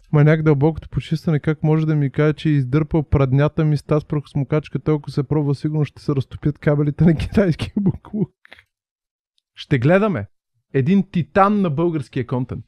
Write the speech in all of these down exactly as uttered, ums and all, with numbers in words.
Маняк дълбокото почистване, как може да ми каже, че издърпал праднята ми с тази прахосмокачка, толкова се пробва, сигурно ще се разтопят кабелите на китайския буклук. Ще гледаме един титан на българския контент.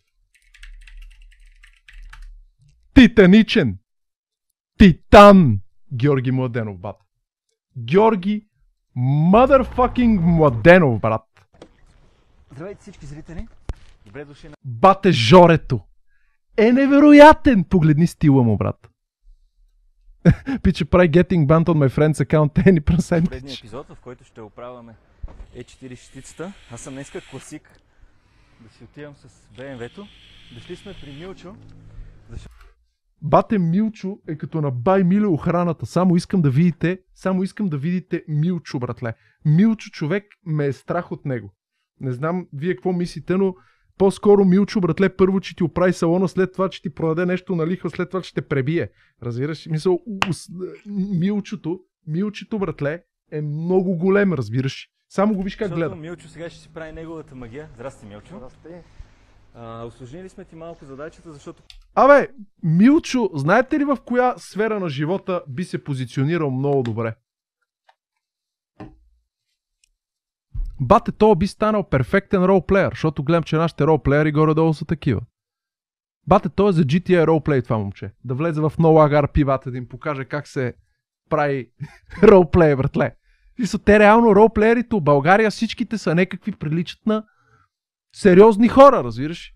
Титаничен! Титан! Георги Младенов, бат. Георги motherfucking Младенов, брат. Здравейте всички зрители. Добре дошли на... Бате Жорето. Е невероятен! Погледни стила му, брат. Пиче прави getting banned on my friend's account any percentage. Предния епизод, в който ще оправяме Е четиридесет. Аз съм днеска класик. Да си отивам с Б М В-то. Дошли сме при Милчо. Защото... Бате Милчо е като на Бай Миле охраната. Само искам да видите, само искам да видите Милчо, братле. Милчо, човек, ме е страх от него. Не знам вие какво мислите, но по-скоро Милчо, братле, първо, че ти оправи салона, след това, че ти продаде нещо на лихва, след това, че те пребие. Разбираш? Мисъл, Милчото, Милчето, братле, е много голем, разбираш. Само го виж как гледа. Милчо сега ще си прави неговата магия. Здрасти, Милчо. Здрасти. А, усложнили сме ти малко задачата, защото... Абе, Милчо, знаете ли в коя сфера на живота би се позиционирал много добре? Бате, то би станал перфектен ролплеер, защото гледам, че нашите ролплеери горе-долу са такива. Бате, то е за Джи Ти Ей ролплей това момче. Да влезе в No Lag Ар Пи, бате, да им покаже как се прави ролплей, братле. И са те реално ролплеерите в България, всичките са някакви приличат на сериозни хора, разбираш?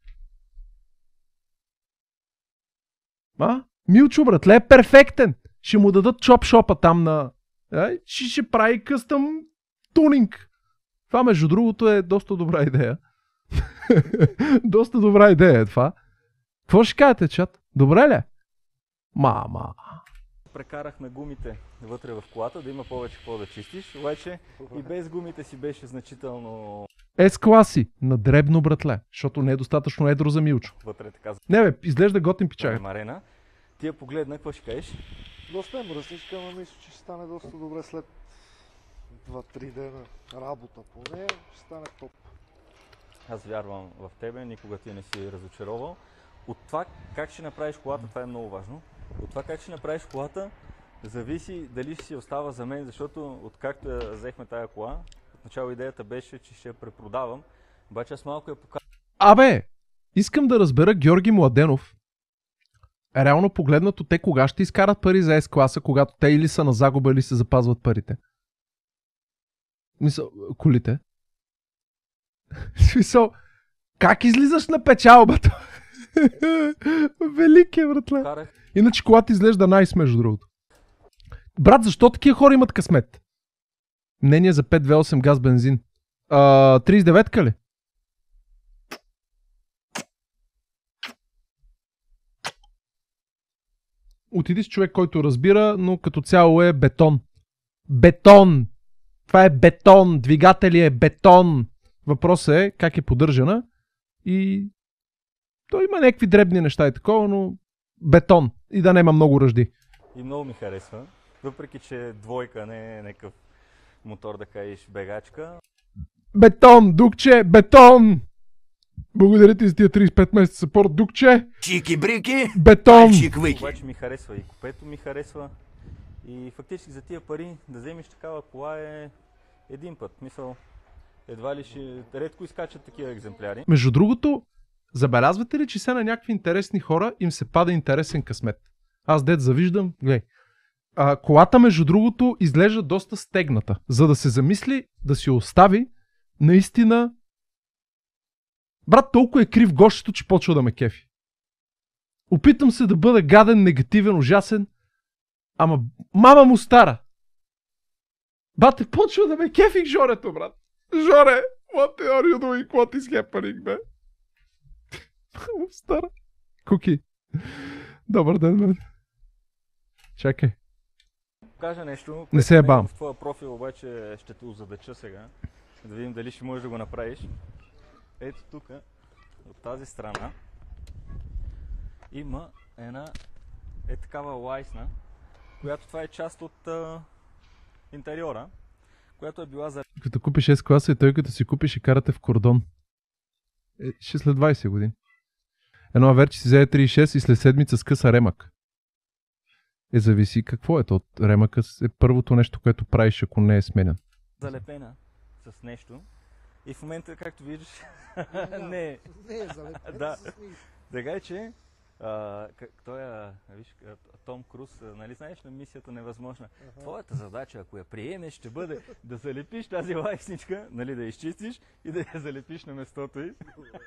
А? Милчо, братле, е перфектен. Ще му дадат чоп-шопа там на... Е, ще, ще прави къстъм тунинг. Това, между другото, е доста добра идея. Доста добра идея е това. Какво ще кажете, чат? Добре ли? Мама. Прекарахме гумите вътре в колата, да има повече какво да чистиш, обаче и без гумите си беше значително... С-класи, на дребно, братле, защото не е достатъчно едро за Милчо. Вътре така... Не бе, изглежда готин пичага. Марена. Ти я погледна, какво ще кажеш? Доста е мръсничка, но мисля, че ще стане доста добре след два-три дена работа по нея, ще стане топ. Аз вярвам в тебе, никога ти не си разочаровал. От това как ще направиш колата, това е много важно. От това как ще направиш колата, зависи дали ще си остава за мен, защото откакто я взехме тая кола, отначало идеята беше, че ще я препродавам, обаче аз малко я показвам. Абе, искам да разбера Георги Младенов. Реално погледнато, те кога ще изкарат пари за С-класа, когато те или са на загуба, или се запазват парите? Мисъл, колите? Смисъл, как излизаш на печалбата? Велики е, братле. Карах. Иначе колата изглежда найс, между другото. Брат, защо такива хора имат късмет? Мнение за пет две осем газ бензин. А, тридесет и девет ли? Отиди с човек, който разбира, но като цяло е бетон. Бетон! Това е бетон! Двигатели е бетон! Въпросът е как е поддържана и той има някакви дребни неща и такова, но бетон и да няма много ръжди. И много ми харесва, въпреки че двойка не е някакъв мотор да кажеш бегачка. Бетон, дукче, бетон! Благодаря ти за тия тридесет и пет месеца съпорт, дукче! Чики-брики! Бетон! Обаче ми харесва и купето ми харесва и фактически за тия пари да вземеш такава кола е един път. Мисъл, едва ли ще... Редко изкачат такива екземпляри. Между другото, забелязвате ли, че са на някакви интересни хора им се пада интересен късмет? Аз дет завиждам, гледай. А, колата, между другото, изглежда доста стегната. За да се замисли, да си остави, наистина... Брат, толкова е крив гощето, че почва да ме кефи. Опитам се да бъда гаден, негативен, ужасен, ама мама му стара. Бате, почва да ме кефих Жорето, брат. Жоре, what are you doing? What is happening, бе? Стара. Куки. Добър ден, бе. Чакай. Кажа нещо. Не се ебам. В твоя профил обаче ще те озадача сега. Да видим дали ще можеш да го направиш. Ето тук, от тази страна, има една е такава лайсна, която това е част от а, интериора, която е била за... Като купиш С-класа и той като си купиш и карате в кордон. Е, ще след двайсет години. Едно Аверче си взе тридесет и шест и след седмица скъса ремък. Е, зависи какво е то. Ремъка е първото нещо, което правиш, ако не е сменен. Залепена с нещо. И в момента, както виждаш, не, Не е залепена Да. с нищо. така е, че а, как, той, а, виж, а, Том Круз, а, нали знаеш на мисията невъзможна. Аха. Твоята задача, ако я приемеш, ще бъде да залепиш тази лайсничка, нали, да я изчистиш и да я залепиш на местото й.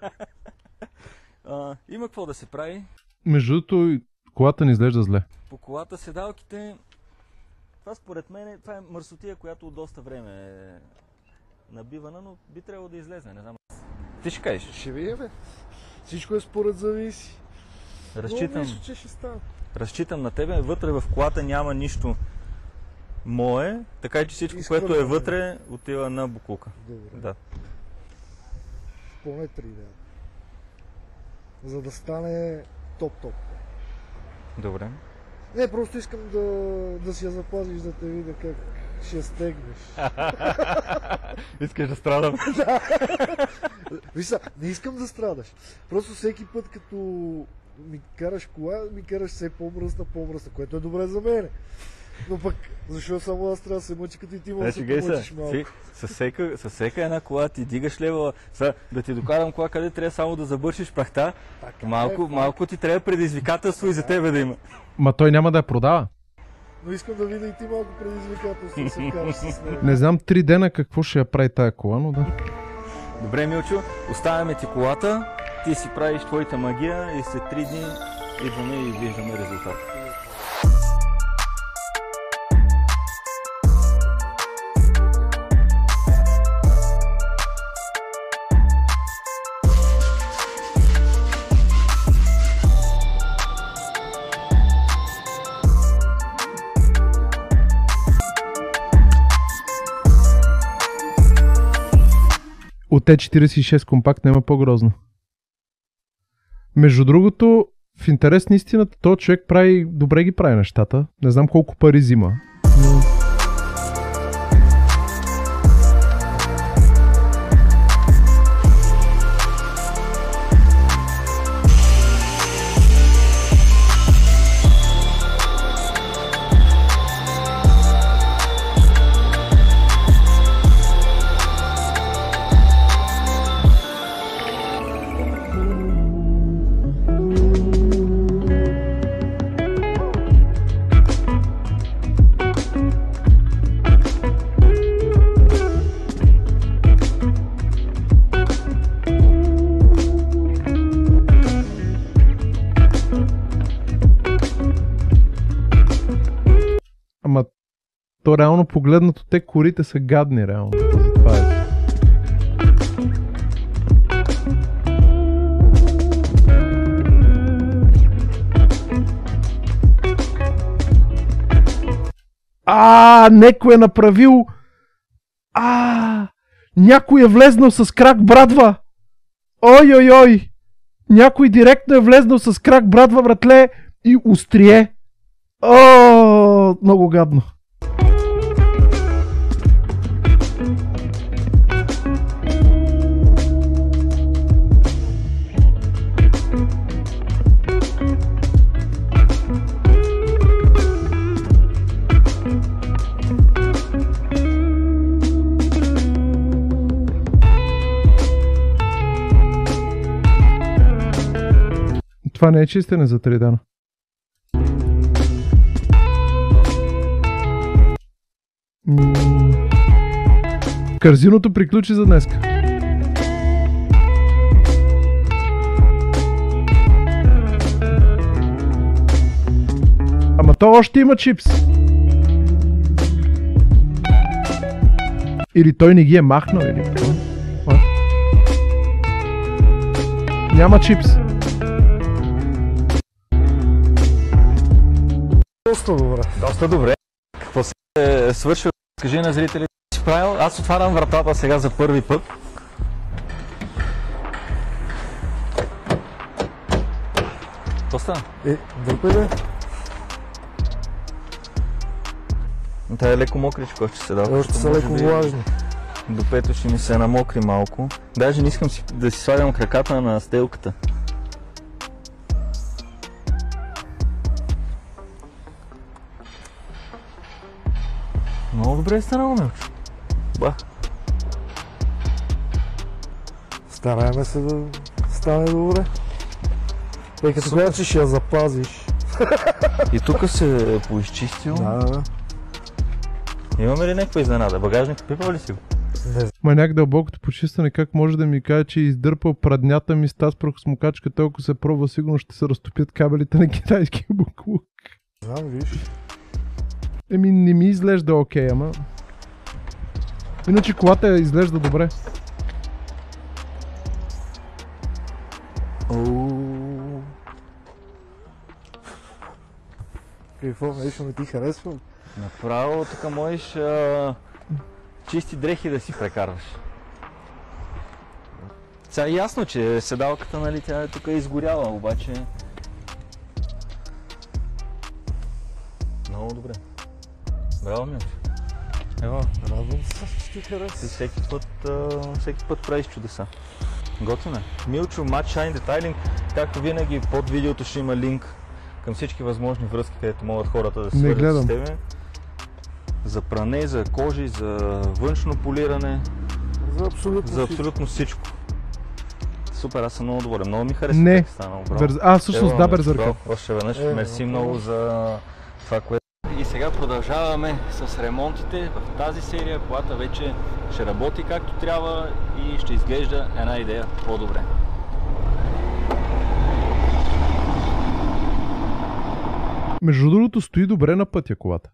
а, има какво да се прави. Между другото, колата ни изглежда зле. По колата седалките, това според мен това е мърсотия, която от доста време е набивана, но би трябвало да излезе, не знам. Ти ще кажеш. Ще видим, бе. Всичко е според зависи. Но Разчитам, мисля, че ще стане. разчитам на тебе, вътре в колата няма нищо мое, така че всичко, Изхвърляме. което е вътре, отива на букулка. Добре. Да. Поне три дена. За да стане топ-топ. Добре. Не, просто искам да, да си я запазиш, да те видя как ще я стегнеш. Искаш да страдам? Виж са, не искам да страдаш. Просто всеки път, като ми караш кола, ми караш все по-мръсна, по-мръсна, което е добре за мене. Но пък, защо само аз трябва да се мъчи, като и ти можеш да Значи, се гей помъчиш се, малко. си, със всека, със всека една кола ти дигаш левела, са, да ти докарам кола, къде трябва само да забършиш прахта, Така малко, е, малко ти трябва предизвикателство и за тебе да има. Ма той няма да я продава. Но искам да видя и ти малко предизвикателство да се караш с него. Не знам три дена какво ще я прави тая кола, но да. Добре, Милчо, оставяме ти колата, ти си правиш твоята магия и след три дни идваме и виждаме резултат. От Т четиридесет и шест компакт няма по-грозно. Между другото, в интерес на истината, този човек прави, добре ги прави нещата. Не знам колко пари взима. Но... Ама то реално погледнато, те корите са гадни реално. Това е. А, некой е направил. А, някой е влезнал с крак брадва. Ой, ой, ой. Някой директно е влезнал с крак брадва, братле, и острие. О, много гадно. Това не е чистене за три дена. М- Казиното приключи за днеска. Ама то още има чипс. Или той не ги е махнал, или какво? А? Няма чипс. Доста добре. Доста добре. Какво се е свършил? Скажи на зрителите, си правил. Аз отварям вратата сега за първи път. Какво стана? Е, дърпай бе. Тя е леко мокричко, ще се дава. Още са леко влажни. До пето ще ми се намокри малко. Даже не искам си, да си слагам краката на стелката. Много добре е станало, Милчо. Ба. Стараеме се да стане добре. Тъй като казваш, че ще я запазиш. И тук се поизчистил. Да, да. Имаме ли някаква изненада? Багажник пипал ли си го? Не Маняк дълбокото почистване, как може да ми каже, че е издърпал праднята ми с тази прахосмокачка, толкова се пробва, сигурно ще се разтопят кабелите на китайския буклук. знам, виж. Еми, не ми изглежда окей, ама... Иначе колата изглежда добре. Ооо. Какво, нещо не ти харесва? Направо тук можеш а, чисти дрехи да си прекарваш. Сега е ясно, че седалката, нали, тя е тук е изгоряла, обаче... Много добре. Браво, Милчо. Ево, Радвам се, че ти харесва. ти всеки път, а, всеки път правиш чудеса. Готино е. Милчо, Matte Shine Detailing, както винаги под видеото ще има линк към всички възможни връзки, където могат хората да се Не свържат с гледам. тебе. За пране, за кожи, за външно полиране, За абсолютно за всичко. абсолютно всичко. Супер, аз съм много доволен. Много ми харесва Не. как е станало. Браво. Берз... А, всъщност, Ево, да, Милчо, Берзърка. браво. Още веднъж, Е, мерси много много за това, което... И сега продължаваме с ремонтите. В тази серия колата вече ще работи както трябва и ще изглежда една идея по-добре. Между другото, стои добре на пътя колата.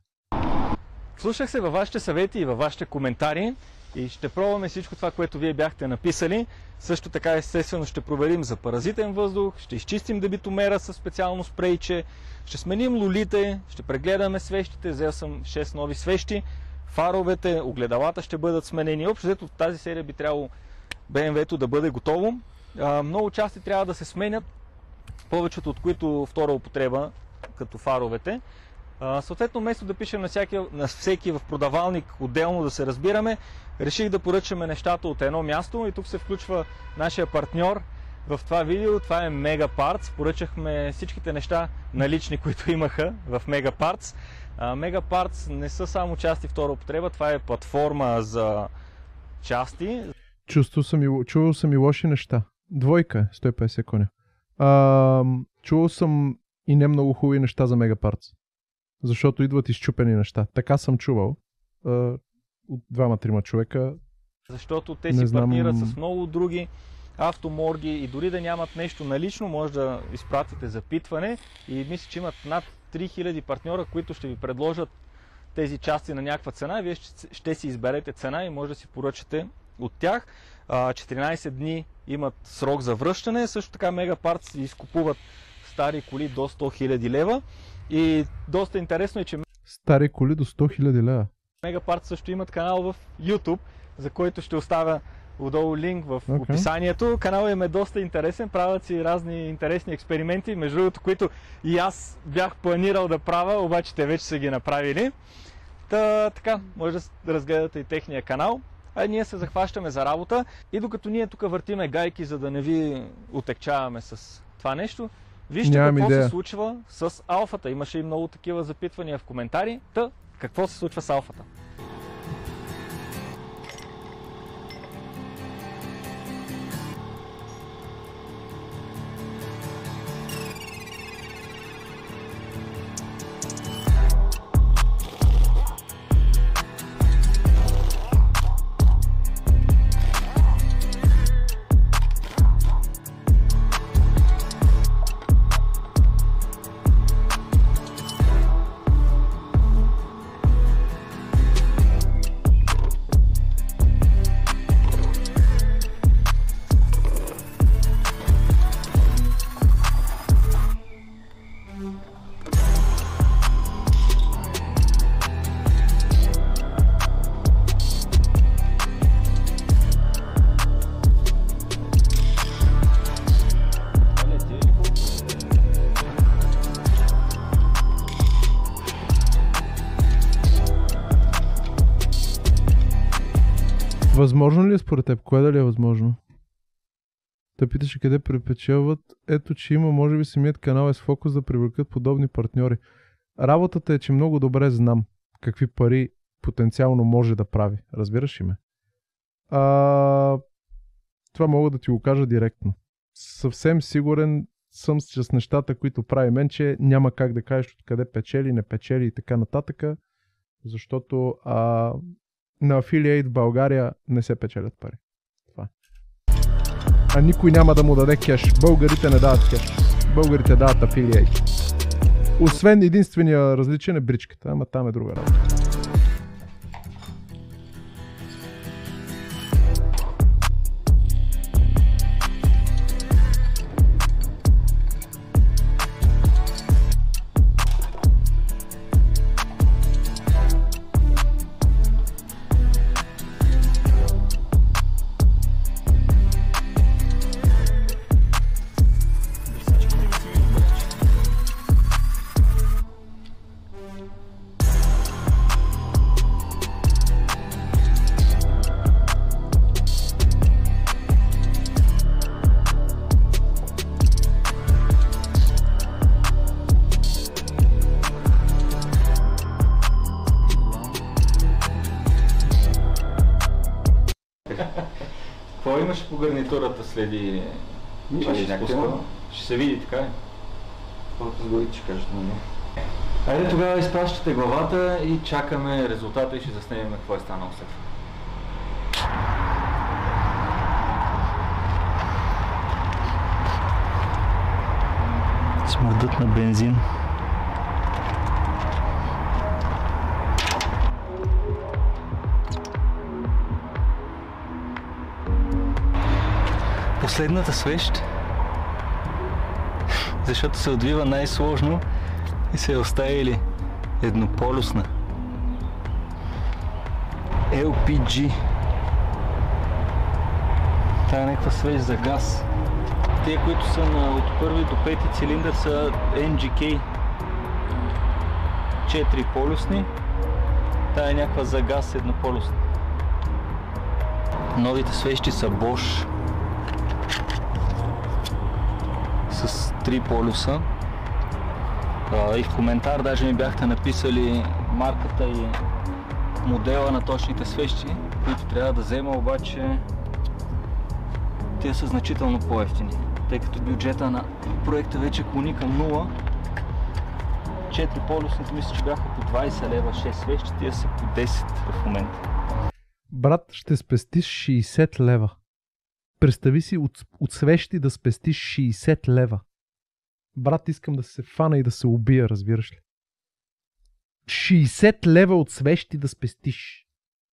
Слушах се във вашите съвети и във вашите коментари и ще пробваме всичко това, което вие бяхте написали. Също така, естествено, ще проверим за паразитен въздух, ще изчистим дебитомера със специално спрейче, ще сменим лулите, ще прегледаме свещите, взел съм шест нови свещи, фаровете, огледалата ще бъдат сменени. Общо взето в тази серия би трябвало Б М В-то да бъде готово. А, много части трябва да се сменят, повечето от които втора употреба, като фаровете. Uh, съответно, вместо да пишем на всеки, на всеки в продавалник отделно да се разбираме, реших да поръчаме нещата от едно място и тук се включва нашия партньор в това видео. Това е Mega Parts. Поръчахме всичките неща налични, които имаха в Mega Parts. Uh, Mega Parts не са само части втора употреба, това е платформа за части. Чувствал съм и, чувал съм и лоши неща. Двойка е, сто и петдесет коня. А, чувал съм и не много хубави неща за Мегапарц. Защото идват изчупени неща. Така съм чувал. А, от двама-трима човека. Защото те Не си знам. партнират с много други автоморги и дори да нямат нещо налично, може да изпратите запитване и мисля, че имат над три хиляди партньора, които ще ви предложат тези части на някаква цена и вие ще, ще си изберете цена и може да си поръчате от тях. А, четиринайсет дни имат срок за връщане, също така Мегапарц изкупуват стари коли до сто хиляди лева и доста интересно е, че Стари коли до сто хиляди лева. Мегапарт също имат канал в YouTube, за който ще оставя отдолу линк в Okay. описанието. Каналът им е доста интересен, правят си разни интересни експерименти, между другото, които и аз бях планирал да правя, обаче те вече са ги направили. Та, така, може да разгледате и техния канал. А ние се захващаме за работа и докато ние тук въртиме гайки, за да не ви отекчаваме с това нещо, вижте Нямам какво идея. се случва с алфата. Имаше и много такива запитвания в коментари. Та, какво се случва с алфата? Възможно ли е според теб? Кое дали е възможно? Те питаше къде препечелват. Ето, че има, може би самият канал е с фокус да привлекат подобни партньори. Работата е, че много добре знам какви пари потенциално може да прави. Разбираш ли ме? А, това мога да ти го кажа директно. Съвсем сигурен съм с нещата, които прави мен, че няма как да кажеш откъде печели, не печели и така нататък, защото а, на Affiliate в България не се печелят пари. Това. А никой няма да му даде кеш. Българите не дават кеш. Българите дават Affiliate. Освен единствения различен е бричката, ама там е друга работа. Какво имаш по гарнитурата следи? Имаш някакво? Ще се види, така е? Каквото сгори, че кажеш на мен. Хайде тогава изпращате главата и чакаме резултата и ще заснемем какво е станало след това. Смърдът на бензин. Последната свещ, защото се отвива най-сложно и се е оставили еднополюсна Ел Пи Джи. Това е някаква свещ за газ. Те, които са на, от първи до пети цилиндър, са Ен Джи Кей четири полюсни. Тая е някаква за газ еднополюсна. Новите свещи са Bosch с три полюса. А, и в коментар даже ми бяхте написали марката и модела на точните свещи, които трябва да взема, обаче те са значително по-евтини, тъй като бюджета на проекта вече клони към нула. четири полюсните мисля, че бяха по двайсет лева, шест свещи, тия са по десет в момента. Брат, ще спестиш шейсет лева. Представи си от, от свещи да спестиш шейсет лева. Брат, искам да се фана и да се убия, разбираш ли? шейсет лева от свещи да спестиш.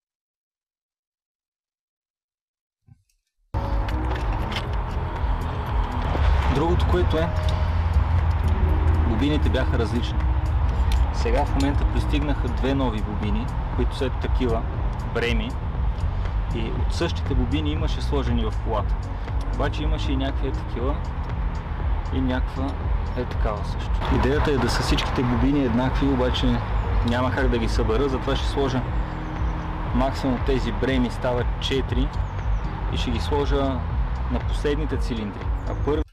Другото, което е, бобините бяха различни. Сега в момента пристигнаха две нови бобини, които са такива, бреми. И от същите бобини имаше сложени в колата. Обаче имаше и някакви е такива и някаква е такава също. Идеята е да са всичките бобини еднакви, обаче няма как да ги събера, затова ще сложа максимум тези бреми стават четири и ще ги сложа на последните цилиндри. А първи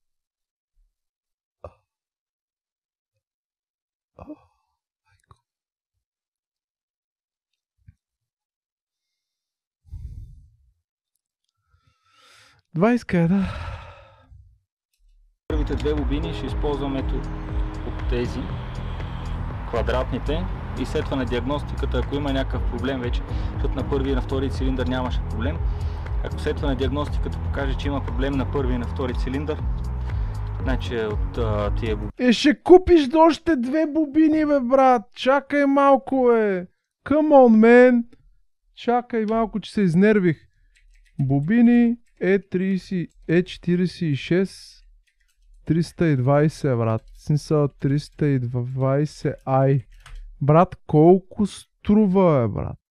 двайсет е, да. Първите две бобини ще използвам ето от тези квадратните и след това на диагностиката, ако има някакъв проблем вече, защото на първи и на втори цилиндър нямаше проблем, ако след това на диагностиката покаже, че има проблем на първи и на втори цилиндър, значи от а, тия бобини. Е, ще купиш още две бобини, бе, брат. Чакай малко, бе. Come on, man. Чакай малко, че се изнервих. Бобини Е трийсет, Е четирийсет и шест, триста и двайсет, брат. Смисъл триста и двайсет ай. Брат, колко струва, бе, брат?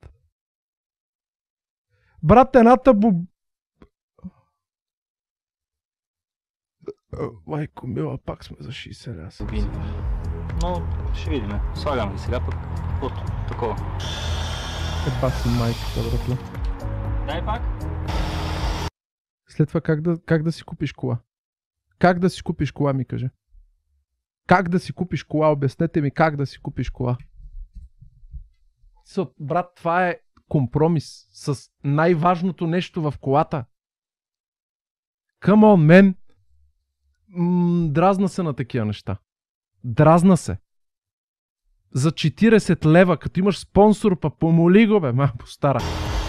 Брат, едната боб... Майко мила, пак сме за шейсет лева. Бобини. Но ще видим. Слагам ги сега пък от такова. Еба си майката, братле. Дай пак. След това как да, как да си купиш кола? Как да си купиш кола, ми каже? Как да си купиш кола? Обяснете ми как да си купиш кола. Со, брат, това е компромис с най-важното нещо в колата. Come on, man. М- дразна се на такива неща. Дразна се. За четирийсет лева, като имаш спонсор, па помоли го, бе, ма, постара.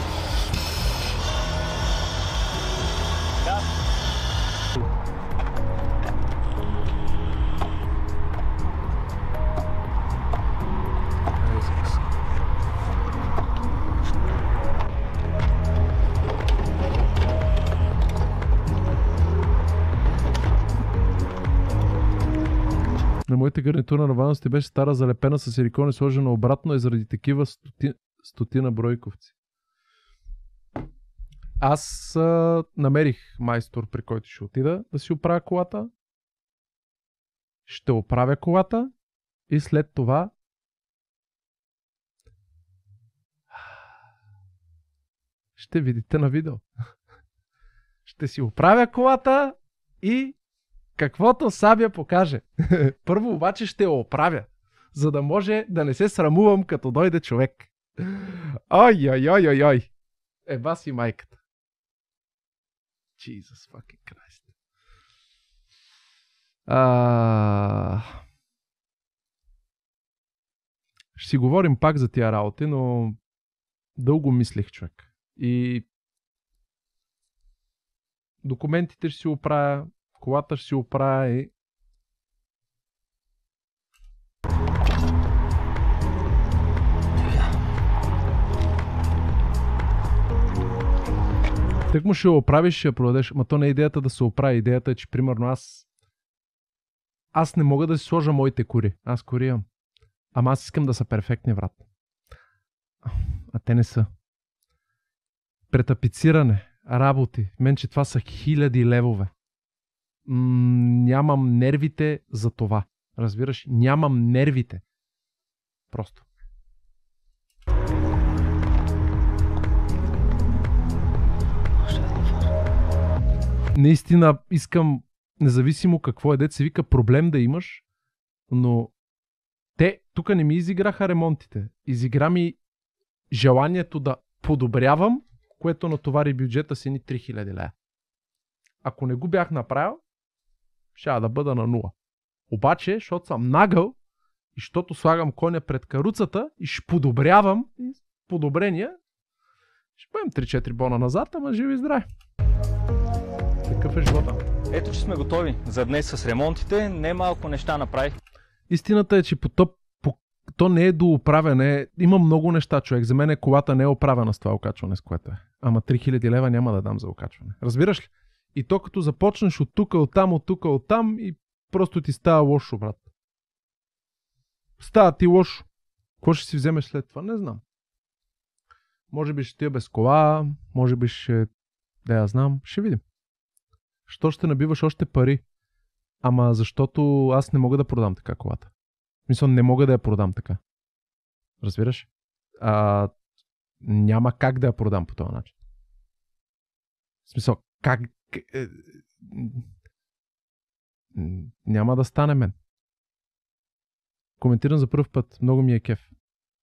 На моите гарнитура на ваностите беше стара залепена с силикон и сложена обратно и заради такива стоти... стотина бройковци. Аз а, намерих майстор, при който ще отида да си оправя колата. Ще оправя колата и след това ще видите на видео. Ще си оправя колата и каквото Сабя покаже. Първо обаче ще я оправя, за да може да не се срамувам като дойде човек. Ой, ой, ой, ой, ой. Еба си майката. Jesus fucking Christ. А... Ще си говорим пак за тия работи, но дълго мислех, човек. И документите ще си оправя, колата ще си оправя и... Тък му ще я оправиш, ще я продадеш. Ма то не е идеята да се оправи. Идеята е, че примерно аз... Аз не мога да си сложа моите кори. Аз кори имам. Ама аз искам да са перфектни, брат. А те не са. Претапициране, работи. Мен, че това са хиляди левове. М- нямам нервите за това. Разбираш? Нямам нервите. Просто. Наистина искам, независимо какво е, дет се вика, проблем да имаш, но те тук не ми изиграха ремонтите. Изигра ми желанието да подобрявам, което натовари бюджета си ни три хиляди лева. Ако не го бях направил, ще да бъда на нула. Обаче, защото съм нагъл и защото слагам коня пред каруцата и ще подобрявам и подобрения, ще бъдем три-четири бона назад, ама живи и здрави. Такъв е живота. Ето, че сме готови за днес с ремонтите. Не малко неща направих. Истината е, че по то, по, то не е до оправяне. Има много неща, човек. За мен колата не е оправена с това окачване, с което е. Ама три хиляди лева няма да дам за окачване. Разбираш ли? И то като започнеш от тук, от там, от тук, от там и просто ти става лошо, брат. Става ти лошо. Какво ще си вземеш след това? Не знам. Може би ще тия без кола, може би ще... Да я знам. Ще видим. Що ще набиваш още пари? Ама защото аз не мога да продам така колата. Мисля, не мога да я продам така. Разбираш? А, няма как да я продам по този начин. В смисъл, как... Няма да стане мен. Коментирам за първ път. Много ми е кеф.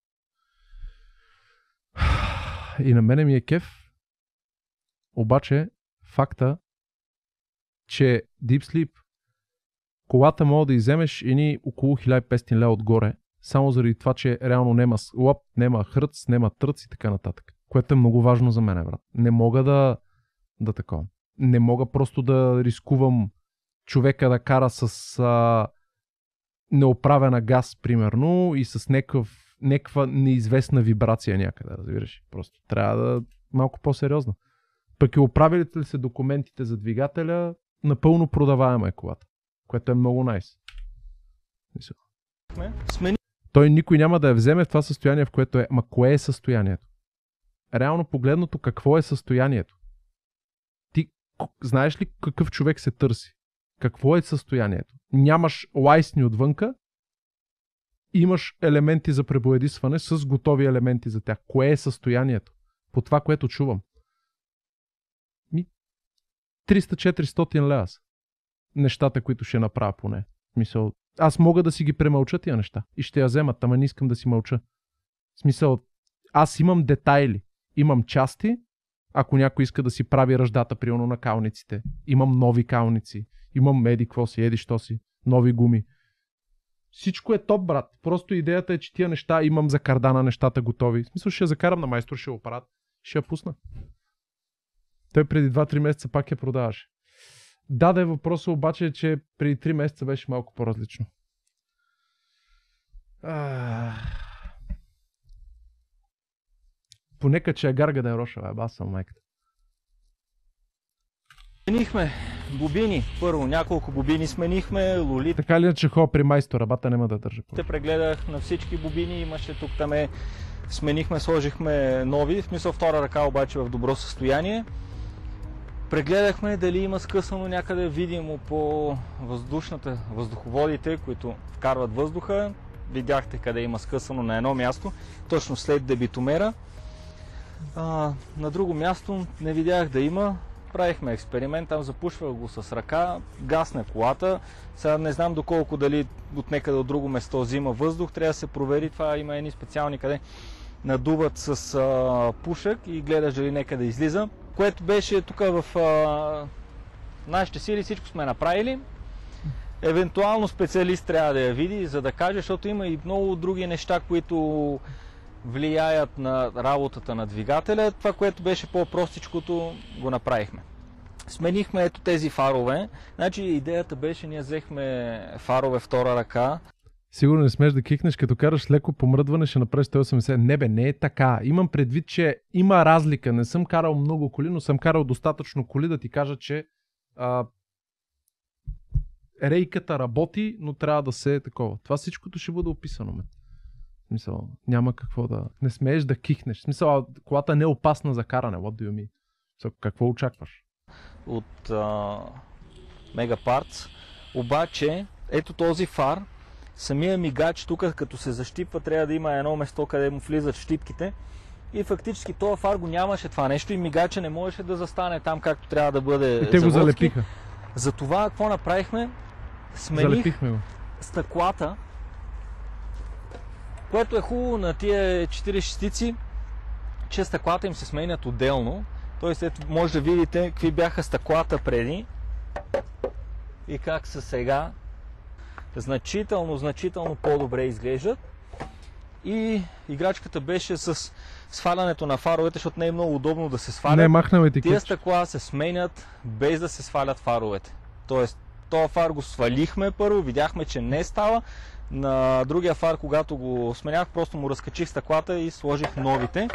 И на мене ми е кеф. Обаче, факта, че Deep Sleep колата мога да иземеш едни около хиляда и петстотин лева отгоре, само заради това, че реално нема лап, нема хръц, нема тръц и така нататък. Което е много важно за мен, брат. Не мога да да такова. Не мога просто да рискувам човека да кара с а, неоправена газ, примерно, и с някакъв, някаква неизвестна вибрация някъде, разбираш. Просто трябва да малко по-сериозно. Пък и оправили ли се документите за двигателя, напълно продаваема е колата. Което е много найс. Смени... Той никой няма да я вземе в това състояние, в което е. Ма кое е състоянието? Реално погледното, какво е състоянието? Ти знаеш ли какъв човек се търси? Какво е състоянието? Нямаш лайсни отвънка, имаш елементи за пребоядисване с готови елементи за тях. Кое е състоянието? По това, което чувам. Ми триста-четиристотин лева са нещата, които ще направя поне. Смисъл, аз мога да си ги премълча тия неща и ще я вземат, ама не искам да си мълча. Смисъл, Аз имам детайли, имам части, ако някой иска да си прави ръждата примерно на калниците. Имам нови калници, имам еди какво си, еди що си, нови гуми. Всичко е топ, брат. Просто идеята е, че тия неща имам за кардана, нещата готови. В смисъл ще я закарам на майстор, ще я оправят, ще я пусна. Той преди два-три месеца пак я продаваше. Да, да е въпросът обаче, че преди три месеца беше малко по-различно. Понека, че агарга да е роша, бе, аз съм майката. Сменихме бобини. Първо няколко бобини сменихме, лолит. Така ли иначе хора при майстора, бата няма да държа. Те прегледах на всички бобини, имаше тук там е, сменихме, сложихме нови, в смисъл втора ръка обаче в добро състояние. Прегледахме дали има скъсано някъде видимо по въздушната, въздуховодите, които вкарват въздуха. Видяхте къде има скъсано на едно място, точно след дебитомера. А, на друго място не видях да има. Правихме експеримент, там запушвах го с ръка, гасна колата. Сега не знам доколко дали от някъде от друго место взима въздух, трябва да се провери. Това има едни специални, къде надуват с а, пушек и гледаш дали някъде излиза. Което беше тук в а, нашите сили, всичко сме направили. Евентуално специалист трябва да я види, за да каже, защото има и много други неща, които влияят на работата на двигателя. Това, което беше по-простичкото, го направихме. Сменихме ето тези фарове. Значи идеята беше, ние взехме фарове втора ръка. Сигурно не смеш да кикнеш, като караш леко помръдване, ще направиш сто и осемдесет. Не бе, не е така. Имам предвид, че има разлика. Не съм карал много коли, но съм карал достатъчно коли да ти кажа, че а, рейката работи, но трябва да се е такова. Това всичкото ще бъде описано. Ме. В смисъл, няма какво да... Не смееш да кихнеш. В смисъл, колата не е опасна за каране. What do you mean? So, какво очакваш? От uh, Megaparts. Обаче, ето този фар, самия мигач тук, като се защипва, трябва да има едно место, къде му влизат щипките. И фактически този фар го нямаше това нещо и мигача не можеше да застане там, както трябва да бъде. И те заводски. го залепиха. Затова какво направихме? Смених го. стъклата, което е хубаво на тия четири шестици, че стъклата им се сменят отделно. Тоест, ето, може да видите какви бяха стъклата преди и как са сега. Значително, значително по-добре изглеждат. И играчката беше с свалянето на фаровете, защото не е много удобно да се свалят. Не, махнем етикет. Тия стъкла се сменят без да се свалят фаровете. Тоест, този фар го свалихме първо, видяхме, че не става. На другия фар, когато го сменях, просто му разкачих стъклата и сложих новите.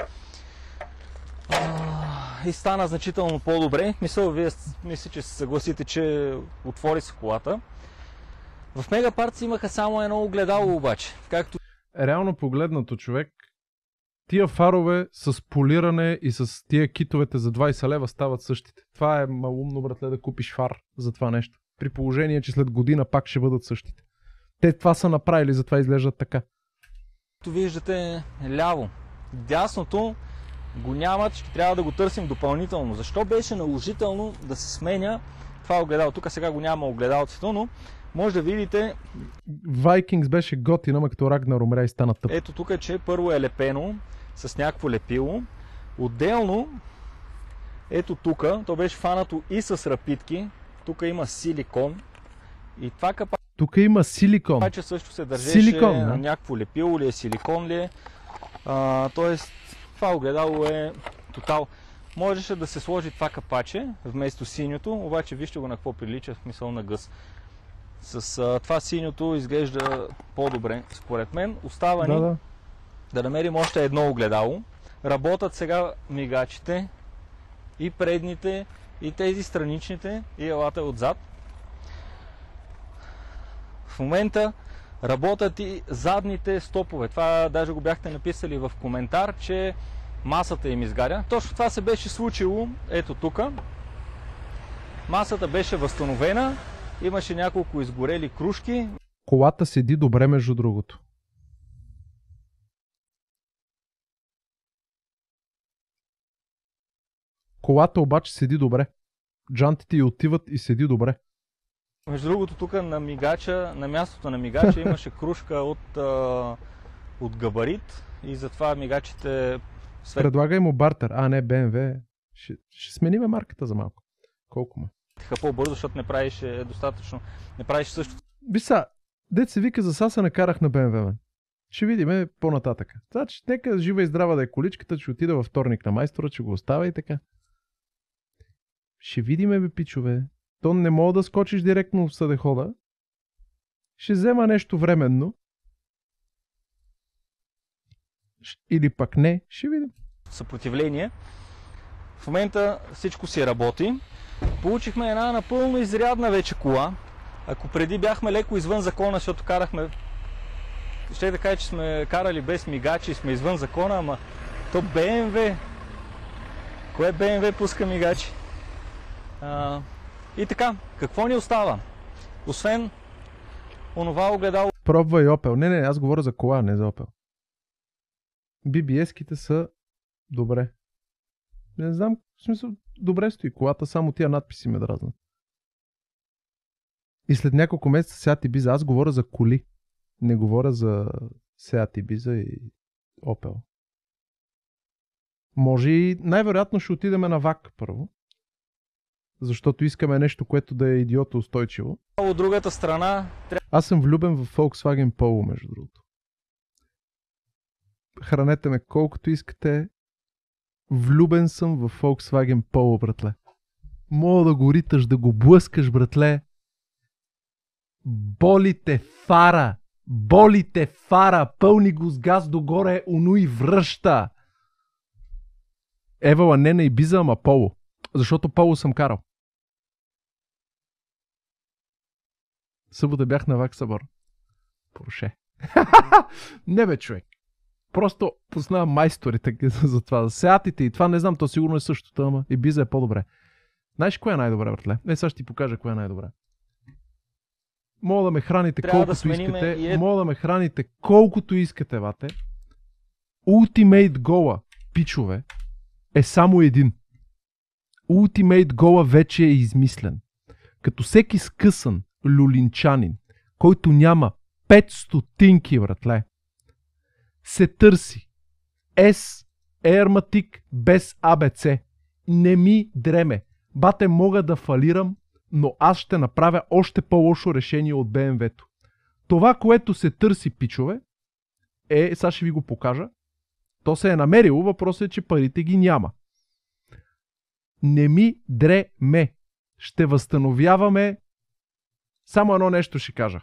И стана значително по-добре. Мисля, вие мисля, че се съгласите, че отвори се колата. В Megaparts имаха само едно огледало обаче. Както... Реално погледнато, човек, тия фарове с полиране и с тия китовете за двайсет лева стават същите. Това е малумно, братле, да купиш фар за това нещо. При положение, че след година пак ще бъдат същите. Те това са направили, затова изглеждат така. Както виждате ляво, дясното го нямат, ще трябва да го търсим допълнително. Защо беше наложително да се сменя това огледало? Тук сега го няма огледалцето, но може да видите... Vikings беше готина, ама като Рагнар умря и стана тъп. Ето тук, че първо е лепено с някакво лепило. Отделно, ето тук, то беше фанато и с рапитки. Тук има силикон. И това капа... Тук има силикон. Това, че също се държеше силикон, на да? някакво лепило ли е, силикон ли е. А, тоест, това огледало е тотал. Можеше да се сложи това капаче вместо синьото, обаче вижте го на какво прилича, в смисъл на гъс. С а, това синьото изглежда по-добре, според мен. Остава ни да, да. да намерим още едно огледало. Работят сега мигачите, и предните, и тези страничните, и елата отзад. В момента работят и задните стопове. Това даже го бяхте написали в коментар, че масата им изгаря. Точно това се беше случило ето тук. Масата беше възстановена, имаше няколко изгорели крушки. Колата седи добре, между другото. Колата обаче седи добре. Джантите й отиват и седи добре. Между другото, тук на мигача, на мястото на мигача имаше крушка от, а, от габарит и затова мигачите Свет... Предлагай му бартер. А, не, Б М В. Ще, ще смениме марката за малко. Колко ма? по-бързо, защото не правиш е, достатъчно. Не правиш също. Биса, дет се вика, за сега се накарах на Б М В, мен. Ще видиме по-нататък. Значи, нека жива и здрава да е количката, ще отида във вторник на майстора, че го оставя и така. Ще видиме, бе, пичове. То не мога да скочиш директно в съдехода. Ще взема нещо временно. Или пък не, ще видим. Съпротивление. В момента всичко си работи. Получихме една напълно изрядна вече кола. Ако преди бяхме леко извън закона, защото карахме... Ще да кажа, че сме карали без мигачи и сме извън закона, ама то Б М В. Кое Б М В пуска мигачи? А, и така, какво ни остава? Освен онова огледало... Пробвай Opel. Не, не, аз говоря за кола, не за Opel. Би Би Ес-ките са добре. Не знам, в смисъл, добре стои колата, само тия надписи ме дразнат. И след няколко месеца Seat Ibiza, аз говоря за коли. Не говоря за Seat Ibiza и Opel. Може и най-вероятно ще отидеме на ВАК първо. Защото искаме нещо, което да е идиотоустойчиво. От другата страна... Аз съм влюбен в Volkswagen Polo, между другото. Хранете ме колкото искате. Влюбен съм в Volkswagen Polo, братле. Мога да го риташ, да го блъскаш, братле. Боли те фара. Боли те фара. Пълни го с газ догоре, оно и връща. Евала не на Ibiza, ама Polo. Защото Polo съм карал. Събота бях на ВАК събор. Порше. Не бе, човек. Просто познавам майсторите за това. Сеатите и това не знам, то сигурно е същото, ама Ibiza е по-добре. Знаеш кое е най-добре, братле? Не, сега ще ти покажа кое е най-добре. Мога да ме храните Трябва колкото да искате. е... Мога да ме храните колкото искате, бате. Ultimate Goal, пичове, е само един. Ultimate Goal вече е измислен. Като всеки скъсан люлинчанин, който няма пет стотинки, братле, се търси S Airmatic без А Б Ц. Не ми дреме. Бате, мога да фалирам, но аз ще направя още по-лошо решение от Б М В-то. Това, което се търси, пичове, е, сега ще ви го покажа, то се е намерило, въпросът е, че парите ги няма. Не ми дреме. Ще възстановяваме. Само едно нещо ще кажа.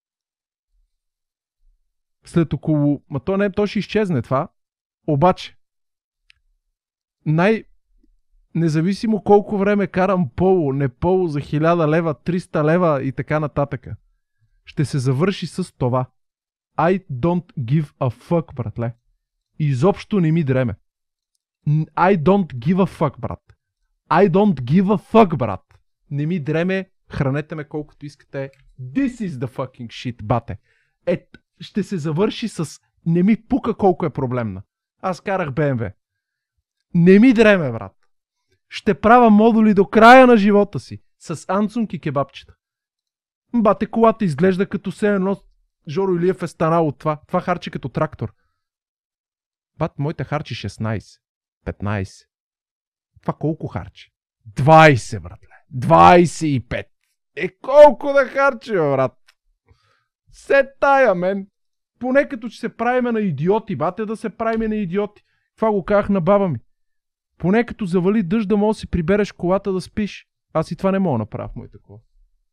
След около... Ма то не, то ще изчезне това. Обаче, най... Независимо колко време карам Polo, не Polo за хиляда лева, триста лева и така нататък, ще се завърши с това. I don't give a fuck, братле. Изобщо не ми дреме. I don't give a fuck, брат. I don't give a fuck, брат. Не ми дреме, хранете ме колкото искате. This is the fucking shit, бате. Е, ще се завърши с не ми пука колко е проблемна. Аз карах Б М В. Не ми дреме, брат. Ще правя модули до края на живота си. С анцунки кебабчета. Бате, колата изглежда като се едно Жоро Илиев е станал от това. Това харчи като трактор. Бат, моите харчи шестнайсет. петнайсет. Това колко харчи? двайсет, братле. двайсет и пет. Е, колко да харчи, брат? Се тая, мен. Поне като че се правиме на идиоти, бате, да се правиме на идиоти. Това го казах на баба ми. Поне като завали дъжд, да мога да си прибереш колата да спиш. Аз и това не мога да направя в моята кола.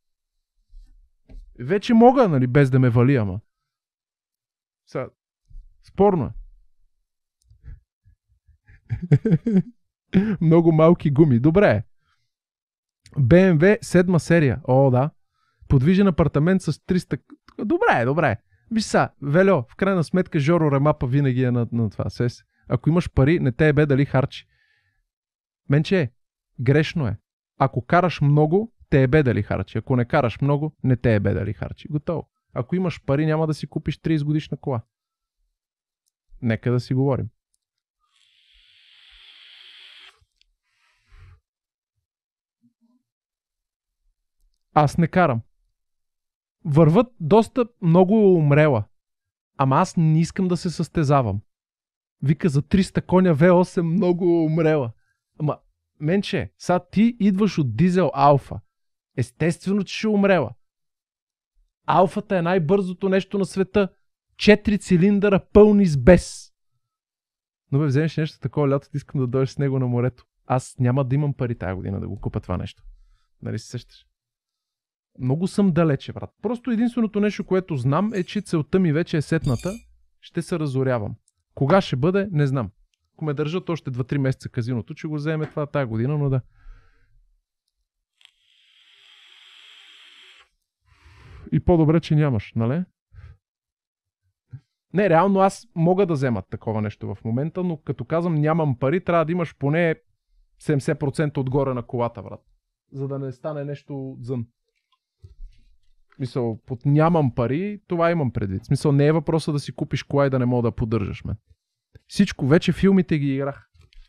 Вече мога, нали, без да ме вали, ама. Сега, спорно е. Много малки гуми. Добре. Б М В седма серия. О, да. Подвижен апартамент с триста... Добре, добре. Виж са, Велю, в крайна сметка Жоро Ремапа винаги е на, на това. Сес. Ако имаш пари, не те е бе дали харчи. Менче, грешно е. Ако караш много, те е бе дали харчи. Ако не караш много, не те е бе дали харчи. Готово. Ако имаш пари, няма да си купиш трийсет годишна кола. Нека да си говорим. Аз не карам. Върват доста много умрела. Ама аз не искам да се състезавам. Вика за триста коня В осем много умрела. Ама, менче, сега ти идваш от дизел Алфа. Естествено, че ще умрела. Алфата е най-бързото нещо на света. Четири цилиндъра пълни с без. Но бе, вземеш нещо такова лято, искам да дойдеш с него на морето. Аз няма да имам пари тази година да го купа това нещо. Нали се сещаш? Много съм далече, брат. Просто единственото нещо, което знам е, че целта ми вече е сетната. Ще се разорявам. Кога ще бъде, не знам. Ако ме държат още два-три месеца казиното, че го вземе това тази година, но да. И по-добре, че нямаш, нали? Не, реално аз мога да взема такова нещо в момента, но като казвам нямам пари, трябва да имаш поне седемдесет процента отгоре на колата, брат. За да не стане нещо зън. Мисъл, под нямам пари, това имам предвид. Смисъл, не е въпроса да си купиш кола и да не мога да поддържаш, мен. Всичко, вече филмите ги играх.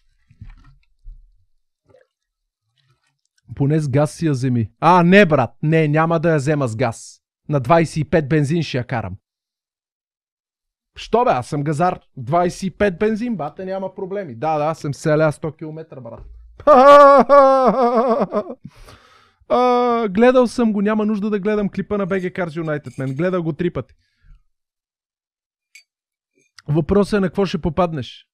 Поне с газ си я вземи. А, не, брат, не, няма да я взема с газ. На двайсет и пет бензин ще я карам. Що бе, аз съм газар. двайсет и пет бензин, бата, няма проблеми. Да, да, аз съм селя сто километра, брат. А, гледал съм го, няма нужда да гледам клипа на би джи Cars United, мен. Гледал го три пъти. Въпросът е на какво ще попаднеш.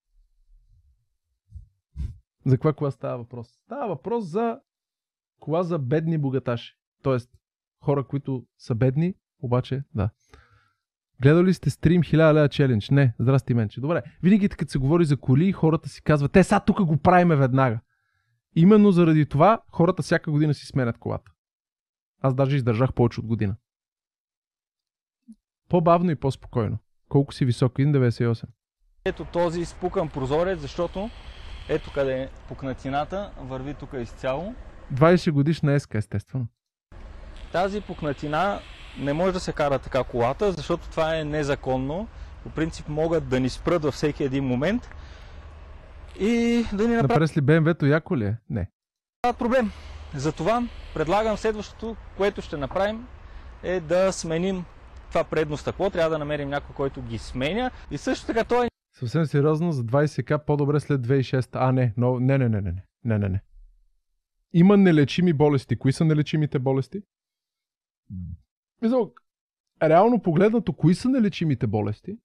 За каква кола става въпрос? Става въпрос за кола за бедни богаташи. Тоест, хора, които са бедни, обаче, да. Гледали ли сте стрим хиляда лева челендж? Не, здрасти, менче. Добре, винаги като се говори за коли, хората си казват, те сега тук го правиме веднага. Именно заради това хората всяка година си сменят колата. Аз даже издържах повече от година. По-бавно и по-спокойно. Колко си висок? един деветдесет и осем. Ето този спукан прозорец, защото ето къде е пукнатината, върви тук изцяло. двайсет годишна еска, естествено. Тази пукнатина не може да се кара така колата, защото това е незаконно. По принцип могат да ни спрат във всеки един момент и да ни направят... Напрес ли Бе Ем Ве-то яко ли е? Не. проблем. Затова предлагам следващото, което ще направим, е да сменим това предно стъкло. Трябва да намерим някой, който ги сменя. И също така той е... Съвсем сериозно, за двайсет хиляди по-добре след две хиляди и шеста. А, не, но... не, не, не, не, не, не, не. Има нелечими болести. Кои са нелечимите болести? Мисъл, реално погледнато, кои са нелечимите болести?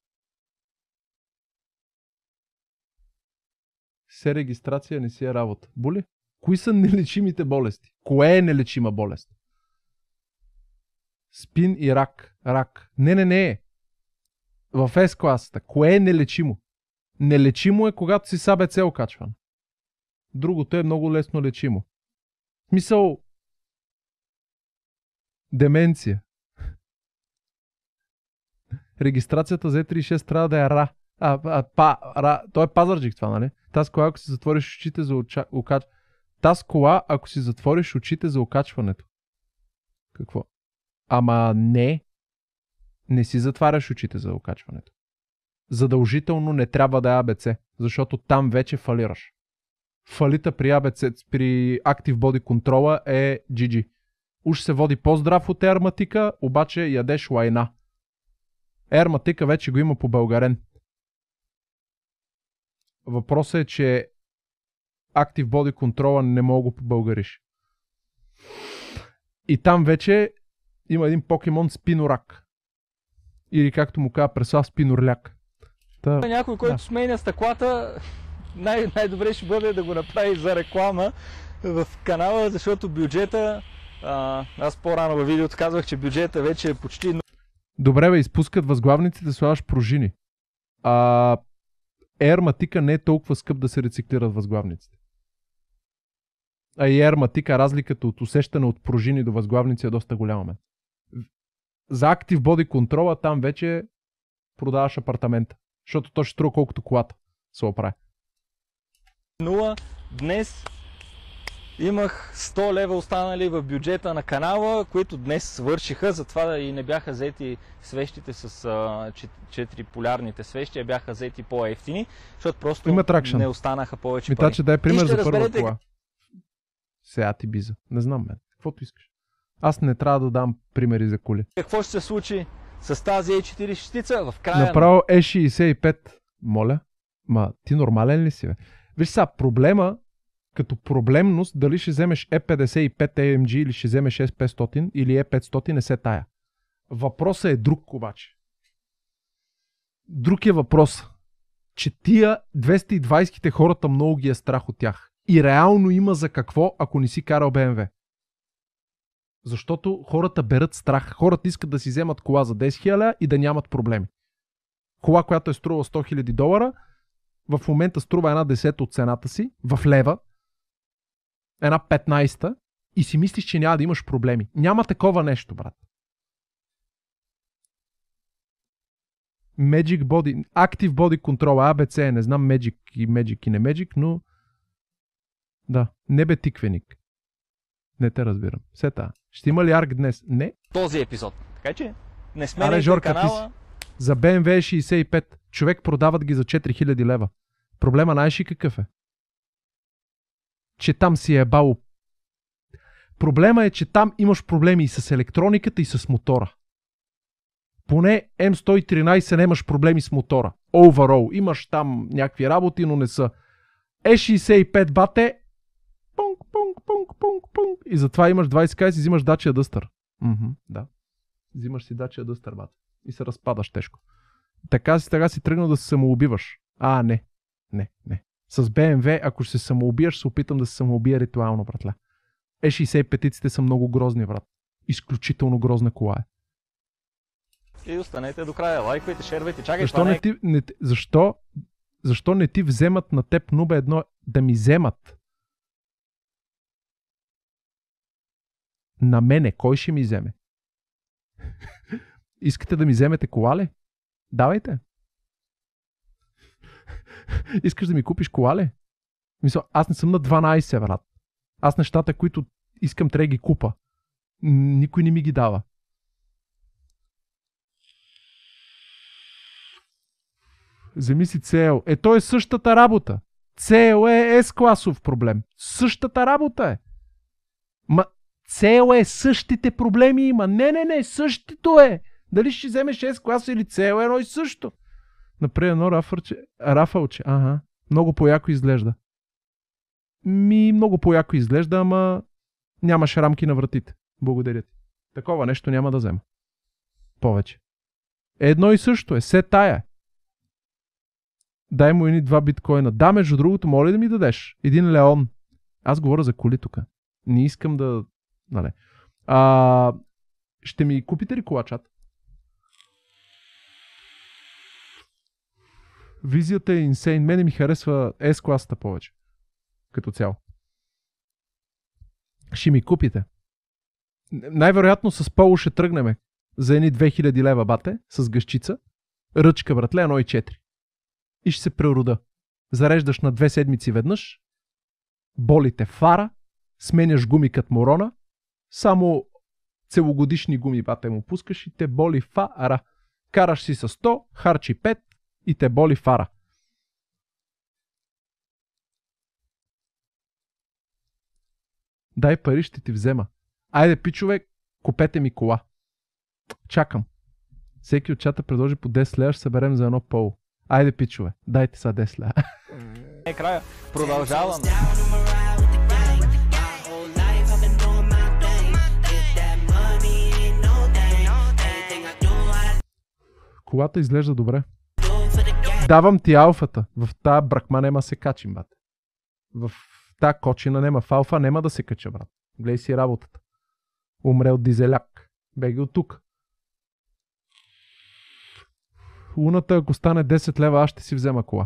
Се регистрация не си е работа. Боли? Кои са нелечимите болести? Кое е нелечима болест? Спин и рак. Рак. Не, не, не. В С класата. Кое е нелечимо? Нелечимо е, когато си с А Б С окачван. Другото е много лесно лечимо. Мисъл... Деменция. Регистрацията за Е трийсет и шест трябва да е ра. А, а, па, ра. Той е Пазарджик това, нали? Таз кола, ако си затвориш очите за оча... окач... Таз кола, ако си затвориш очите за окачването. Какво? Ама не. Не си затваряш очите за окачването. Задължително не трябва да е А Б С, защото там вече фалираш. Фалита при А Б С, при Active Body Control е Джи Джи. Уж се води по-здрав от Ерматика, обаче ядеш лайна. Ерматика вече го има по българен. Въпросът е, че Active Body Control не мога го по-българиш. И там вече има един покемон Спинорак. Или както му казва Преслав, Спинорляк. Та... Някой, който да. сменя стъклата, най- най-добре ще бъде да го направи за реклама в канала, защото бюджета, а, аз по-рано във видеото казвах, че бюджета вече е почти... Добре бе, изпускат възглавниците, да слагаш пружини. А Ерматика не е толкова скъп да се рециклират възглавниците. А и Ерматика, разликата от усещане от пружини до възглавници е доста голяма. Мен. За Active Body Control там вече продаваш апартамента. Защото то ще струва колкото колата се оправи. Нула. Днес имах сто лева останали в бюджета на канала, които днес свършиха, затова и не бяха взети свещите с а, четири полярните свещи, а бяха взети по-ефтини, защото просто не останаха повече пари. Митаче, дай пример за първа разберете... кола. Сега ти биза. Не знам, мен. Каквото искаш. Аз не трябва да дам примери за коли. Какво ще се случи с тази Е четири шестица в края? Направо Е шейсет и пет. Моля. Ма, ти нормален ли си, бе? Виж сега, проблема, като проблемност, дали ще вземеш и петдесет и пет ей ем джи или ще вземеш ес петстотин или и петстотин, не се тая. Въпросът е друг обаче. Друг е въпрос, че тия двеста и двайсетите хората много ги е страх от тях. И реално има за какво, ако не си карал Б М В. Защото хората берат страх. Хората искат да си вземат кола за десет хиляди и да нямат проблеми. Кола, която е струва сто хиляди долара, в момента струва една десета от цената си, в лева, една петнайсета и си мислиш, че няма да имаш проблеми. Няма такова нещо, брат. Magic Body, Active Body Control, А Б С, не знам Magic и Magic и не Magic, но да, не бе тиквеник. Не те разбирам. Все та. Ще има ли арк днес? Не. Този епизод. Така че не Аре, сменяйте Жорка, канала. За Б М В шейсет и пет. Човек продават ги за четири хиляди лева. Проблема знаеш ли какъв е? Че там си е бало. Проблема е, че там имаш проблеми и с електрониката, и с мотора. Поне М сто и тринайсет нямаш проблеми с мотора. Overall. Имаш там някакви работи, но не са. Е шейсет и пет бате. Пунк, пунк, пунк, пунк, пунк. И затова имаш двайсет кей и си взимаш Dacia Duster. Мхм, да. Взимаш си Dacia Duster, бате. И се разпадаш тежко. Така си, така си тръгнал да се самоубиваш. А, не. Не, не. С Б М В, ако ще се самоубиеш, се опитам да се самоубия ритуално, братле. Е шейсет и петиците са много грозни, брат. Изключително грозна кола е. И останете до края. Лайквайте, шервайте. Чакай, Защо това не ти, не, защо, защо не ти вземат на теб, нубе, едно, да ми вземат? На мене, кой ще ми вземе? Искате да ми вземете кола ли? Давайте. Искаш да ми купиш кола ли? Мисля, аз не съм на дванайсет, брат. Аз нещата, които искам, трябва да ги купа. Никой не ми ги дава. Вземи си Си Ел. Е, то е същата работа. Си Ел е С-класов проблем. Същата работа е. Ма, Си Ел е същите проблеми има. Не, не, не, същото е. Дали ще вземеш С-класа или Си Ел е едно и също. Напред едно рафърче, рафълче. Ага. Много по-яко изглежда. Ми, много по-яко изглежда, ама нямаш рамки на вратите. Благодаря ти. Такова нещо няма да взема. Повече. Едно и също е. Се тая. Дай му едни два биткоина. Да, между другото, моля да ми дадеш. Един Леон. Аз говоря за коли тук. Не искам да... Нали. А, ще ми купите ли кола, чат? Визията е инсейн. Мене ми харесва S-класата повече. Като цяло. Ще ми купите. Най-вероятно с Поло ще тръгнем за едни две хиляди лева, бате, с гъщица. Ръчка, братле, едно и четири. И ще се прерода. Зареждаш на две седмици веднъж. Болите фара. Сменяш гуми като морона. Само целогодишни гуми, бате, му пускаш и те боли фара. Караш си с сто, харчи пет и те боли фара. Дай пари, ще ти взема. Айде, пичове, купете ми кола. Чакам. Всеки от чата предложи по десет лева, ще съберем за едно Поло. Айде, пичове, дайте са десет лева. Е, края. Продължаваме. Колата изглежда добре. Давам ти алфата. В тази бракма нема се качим, бат. В тази кочина нема. В алфа нема да се кача, брат. Гледай си работата. Умре от дизеляк. Беги от тук. Луната, ако стане десет лева, аз ще си взема кола.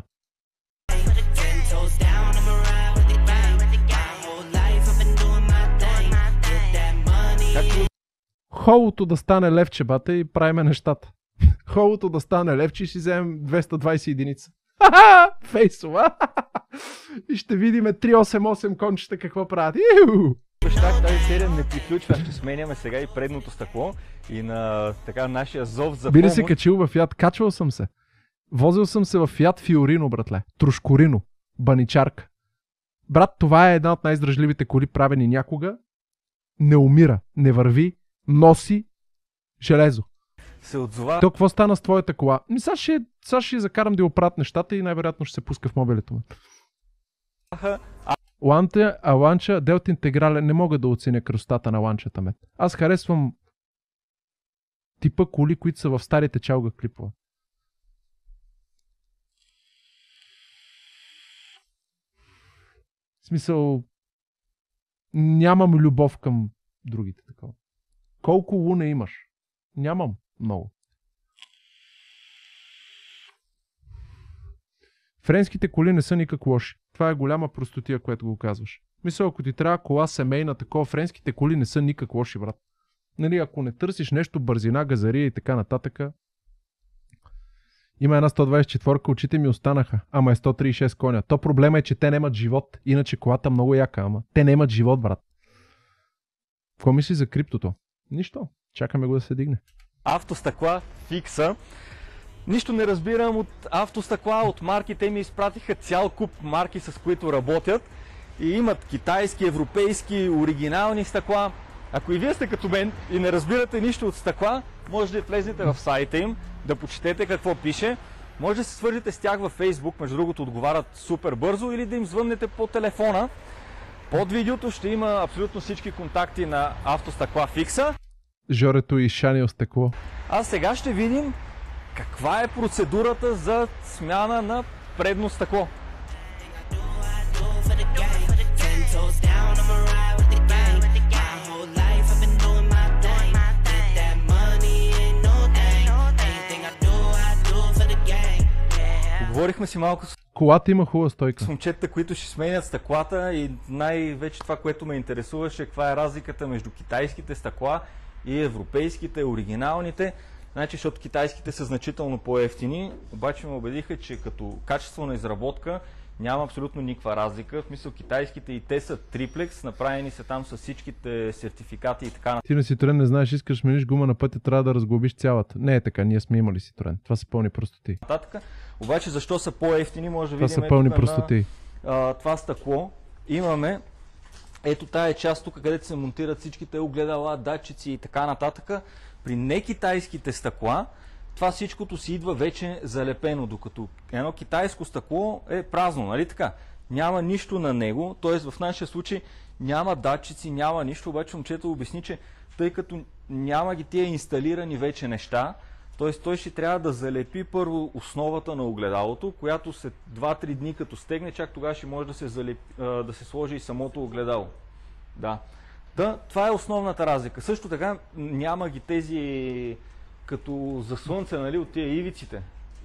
Холото да стане левче, бата, и правиме нещата. Холото да стане левче и си вземем двеста двайсет единица. Ха-ха! Фейсова! И ще видим три осем осем кончета какво правят. Иу! Как тази серия не приключва, ще сменяме сега и предното стъкло и на така нашия зов за Би ли помощ. се качил в Фиат? Качвал съм се. Возил съм се в Фиат Фиорино, братле. Трошкорино. Баничарка. Брат, това е една от най-издръжливите коли, правени някога. Не умира, не върви, носи железо. Се отзова. То какво стана с твоята кола? Ми сега ще Сега ще закарам да оправят нещата и най-вероятно ще се пуска в мобилето му. Ланта, а ланча, Делта интегрален, не мога да оценя красотата на ланчата мен. Аз харесвам типа коли, които са в старите чалга клипове. В смисъл, нямам любов към другите такова. Колко луна имаш? Нямам много. Френските коли не са никак лоши. Това е голяма простотия, което го казваш. Мисля, ако ти трябва кола семейна, такова, френските коли не са никак лоши, брат. Нали, ако не търсиш нещо, бързина, газария и така нататък. Има една сто двадесет и четири, очите ми останаха, ама е сто тридесет и шест коня. То проблема е, че те нямат живот. Иначе колата много яка, ама те нямат живот, брат. Какво мисли за криптото? Нищо. Чакаме го да се дигне. Автостъкла фикса. Нищо не разбирам от автостъкла, от марки. Те ми изпратиха цял куп марки, с които работят. И имат китайски, европейски, оригинални стъкла. Ако и вие сте като мен и не разбирате нищо от стъкла, може да влезете в сайта им, да почетете какво пише. Може да се свържете с тях във Facebook, между другото отговарят супер бързо, или да им звъннете по телефона. Под видеото ще има абсолютно всички контакти на автостъкла фикса. Жорето и шанил стъкло. А сега ще видим каква е процедурата за смяна на предно стъкло. Говорихме си малко с Колата има хубава стойка. с момчета, които ще сменят стъклата, и най-вече това, което ме интересуваше, каква е разликата между китайските стъкла и европейските, оригиналните. Значи, защото китайските са значително по-евтини, обаче ме убедиха, че като качество на изработка няма абсолютно никаква разлика. В смисъл, китайските и те са триплекс, направени са там с всичките сертификати и така. Ти на Citroen не знаеш, искаш смениш гума на пътя, трябва да разглобиш цялата. Не е така, ние сме имали Citroen. Това са пълни простоти. Нататък. Обаче защо са по-евтини, може да Това видим са пълни тук простоти. на а, това стъкло. Имаме ето тая част тук, където се монтират всичките огледала, датчици и така нататък. При некитайските стъкла това всичкото си идва вече залепено, докато едно китайско стъкло е празно, нали така? Няма нищо на него, т.е. в нашия случай няма датчици, няма нищо, обаче момчето обясни, че тъй като няма ги тия инсталирани вече неща, т.е. той ще трябва да залепи първо основата на огледалото, която след два-три дни като стегне, чак тогава ще може да се, залепи, да се сложи и самото огледало. Да. Да, това е основната разлика. Също така няма ги тези като за слънце, нали, от тия ивиците.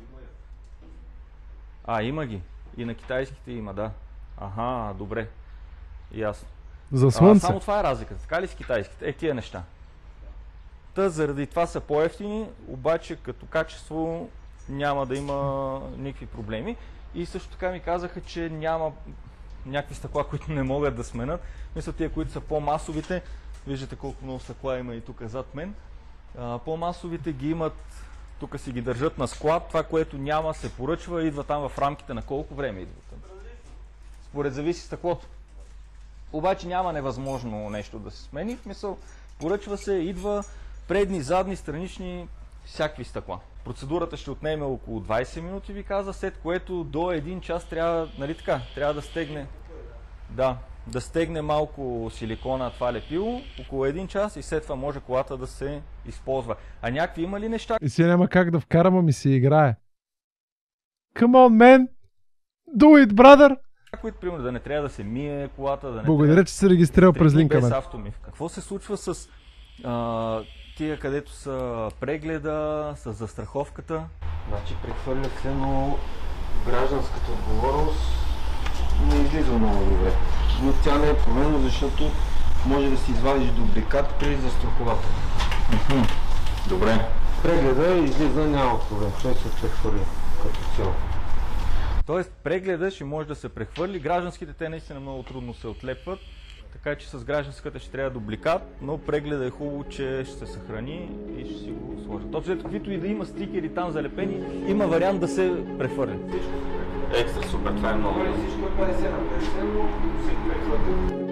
А, има ги. И на китайските има, да. Аха, добре. Ясно. За слънце. А, само това е разликата. Така ли с китайските? Е, тия неща. Та, заради това са по-евтини, обаче като качество няма да има никакви проблеми. И също така ми казаха, че няма някакви стъкла, които не могат да сменят. Мисля, тия, които са по-масовите, виждате колко много стъкла има и тук зад мен. По-масовите ги имат, тук си ги държат на склад, това, което няма, се поръчва, идва там в рамките на колко време идва там. Според зависи стъклото. Обаче няма невъзможно нещо да се смени, в смисъл, поръчва се, идва предни, задни, странични, всякакви стъкла. Процедурата ще отнеме около двадесет минути, ви каза, след което до един час трябва, нали така, трябва да стегне, да, да стегне малко силикона, това лепило, около един час и след това може колата да се използва. А някакви има ли неща? И си няма как да вкарам, ами си играе. Come on, man! Do it, brother! Които, примерно, да не трябва да се мие колата, да не Благодаря, трябва... че се регистрирал през линка, без мен. автомив. Какво се случва с а, тия, където са прегледа, с застраховката? Значи прехвърлят се, но гражданската отговорност не излиза много добре. Но тя не е променена, защото може да си извадиш дубликат при застраховата. Добре. Прегледа излиза, няма проблем, той се прехвърли като цяло. Тоест прегледа ще може да се прехвърли, гражданските те наистина много трудно се отлепват, така че с гражданската ще трябва дубликат, но прегледа е хубаво, че ще се съхрани и ще си го сложат. Общо, каквито и да има стикери там залепени, има вариант да се прехвърли. Екстра супер, това е много. Всичко е петдесет на петдесет, но се прехвърли.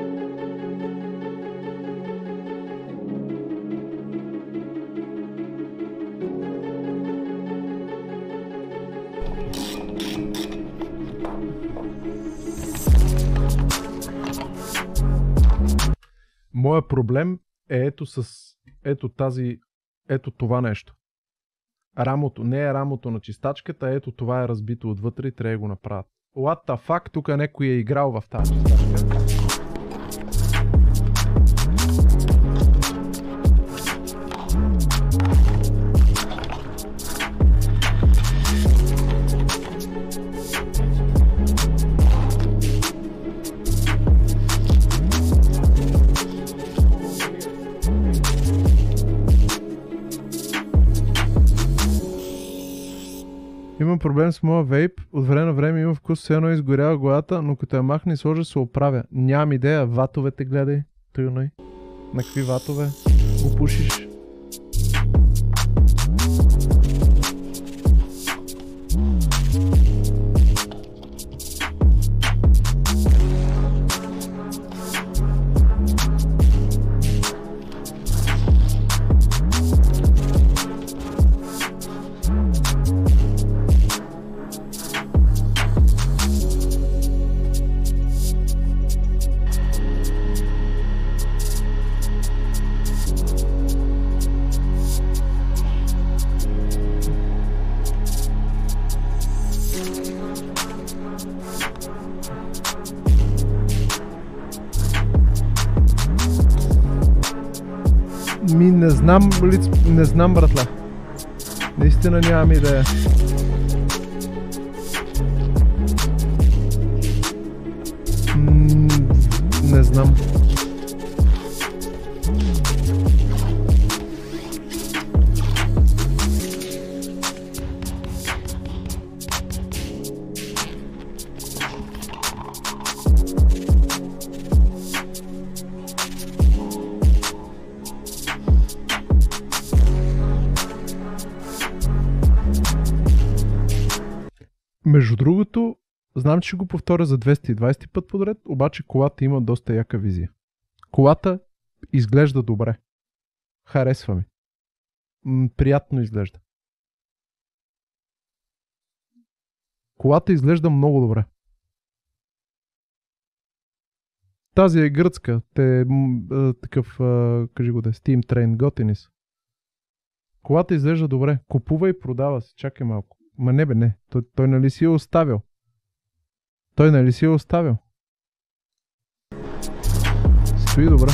Моя проблем е ето с ето тази, ето това нещо. Рамото, не е рамото на чистачката, ето това е разбито отвътре и трябва да го направят. What the fuck, тук някой е играл в тази чистачка. Имам проблем с моя вейп, от време на време има вкус, все едно изгорява главата, но като я махне и сложа се оправя. Нямам идея, ватовете гледай, тъй. На какви ватове го пушиш? Ми не знам, лиц... не знам, братла. Наистина нямам идея. М- не знам. Между другото, знам, че ще го повторя за двеста и двайсети път подред, обаче колата има доста яка визия. Колата изглежда добре. Харесва ми. М- приятно изглежда. Колата изглежда много добре. Тази е гръцка. Те м- такъв, а, кажи го да е, Steam Train, готини са. Колата изглежда добре. Купува и продава се. Чакай малко. Ма не бе, не. Той, той нали си е оставил? Той нали си е оставил? Стои добре.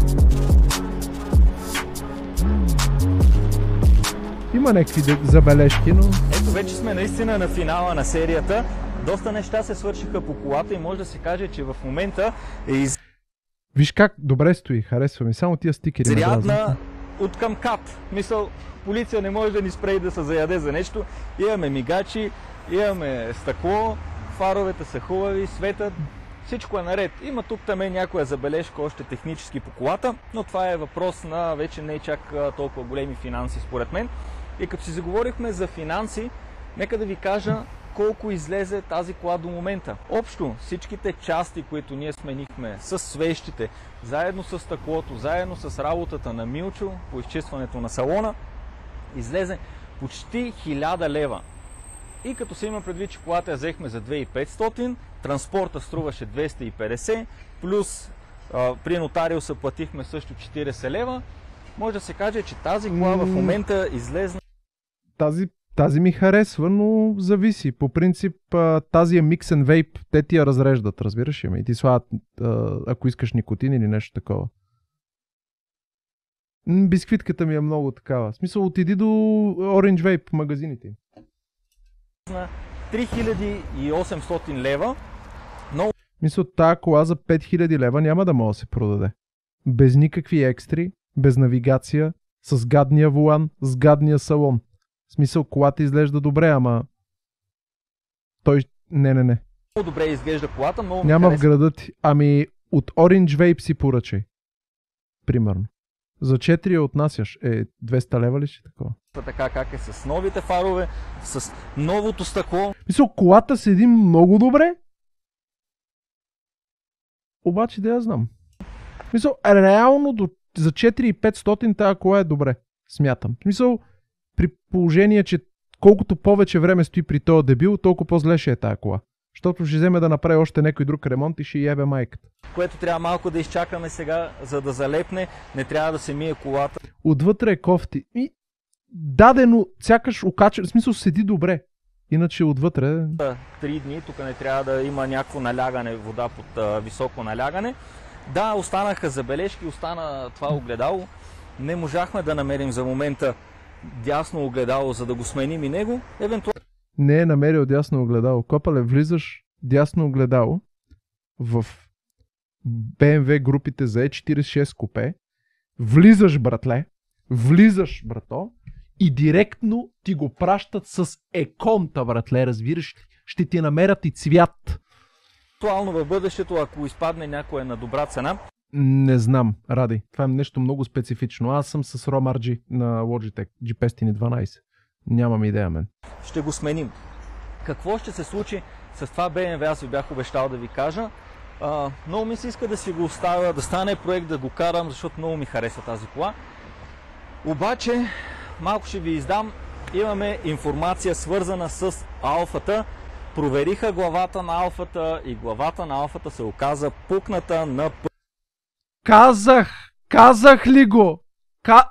Има някакви забележки, но... Ето вече сме наистина на финала на серията. Доста неща се свършиха по колата и може да се каже, че в момента е из... Виж как добре стои, харесва ми. Само тия стикери. изрядна от към кат. Мисъл, полиция не може да ни спре и да се заяде за нещо. Имаме мигачи, имаме стъкло, фаровете са хубави, светът, всичко е наред. Има тук там е някоя забележка още технически по колата, но това е въпрос на вече не чак толкова големи финанси според мен. И като си заговорихме за финанси, нека да ви кажа колко излезе тази кола до момента. Общо всичките части, които ние сменихме с свещите, заедно с стъклото, заедно с работата на Милчо по изчистването на салона, излезе почти хиляда лева. И като се има предвид, че колата я взехме за две хиляди и петстотин, транспорта струваше двеста и петдесет, плюс а, при нотариуса платихме също четирийсет лева, може да се каже, че тази кола в момента излезна. Тази, тази ми харесва, но зависи. По принцип тази е Mix and Vape, те ти я разреждат, разбираш ли ме? И ти слагат, ако искаш никотин или нещо такова. Бисквитката ми е много такава. В смисъл, отиди до Orange Vape магазините. три хиляди и осемстотин лева. Но... Мисля, тази кола за пет хиляди лева няма да може да се продаде. Без никакви екстри, без навигация, с гадния волан, с гадния салон. В смисъл, колата изглежда добре, ама... Той... Не, не, не. Много добре изглежда колата, много няма в града ти. Ами, от Orange Vape си поръчай. Примерно. За четири я отнасяш. Е, двеста лева ли ще такова? Така как е с новите фарове, с новото стъкло. Мисля, колата седи много добре. Обаче да я знам. Мисля, реално до, за четири хиляди и петстотин тази кола е добре. Смятам. Мисля, при положение, че колкото повече време стои при този дебил, толкова по-зле ще е тая кола. Защото ще вземе да направи още някой друг ремонт и ще ябе майката. Което трябва малко да изчакаме сега, за да залепне. Не трябва да се мие колата. Отвътре е кофти. И дадено, сякаш окача, в смисъл седи добре. Иначе отвътре... Три дни, тук не трябва да има някакво налягане, вода под а, високо налягане. Да, останаха забележки, остана това огледало. Не можахме да намерим за момента дясно огледало, за да го сменим и него. Евентуално... Не е намерил дясно огледало. Копале, влизаш дясно огледало в Б М В групите за Е четиридесет и шест купе, влизаш, братле, влизаш, брато, и директно ти го пращат с еконта, братле, разбираш ли? Ще ти намерят и цвят. Актуално в бъдещето, ако изпадне някоя на добра цена. Не знам, Ради. Това е нещо много специфично. Аз съм с ROM Ар Джи на Logitech Джи петстотин и дванадесет. Нямам идея, мен. Ще го сменим. Какво ще се случи с това Б М В? Аз ви бях обещал да ви кажа. А, много ми се иска да си го оставя, да стане проект, да го карам, защото много ми хареса тази кола. Обаче, малко ще ви издам. Имаме информация свързана с алфата. Провериха главата на алфата и главата на алфата се оказа пукната на... Казах! Казах ли го? Ка...